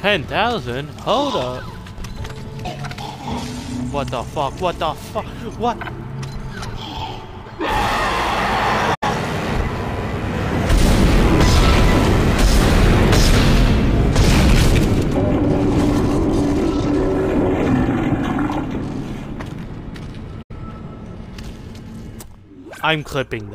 10,000? Hold up. What the fuck? What the fuck? What? I'm clipping that.